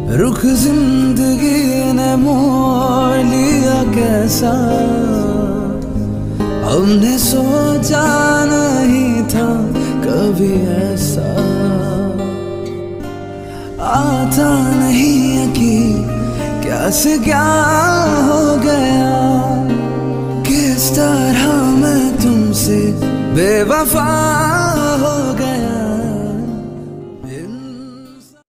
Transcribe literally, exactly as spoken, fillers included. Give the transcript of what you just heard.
रुख जिंदगी ने मोड़ लिया कैसा, हमने सोचा नहीं था कभी ऐसा। आता नहीं यकीन क्या से क्या हो गया, किस तरह मैं तुमसे बेवफा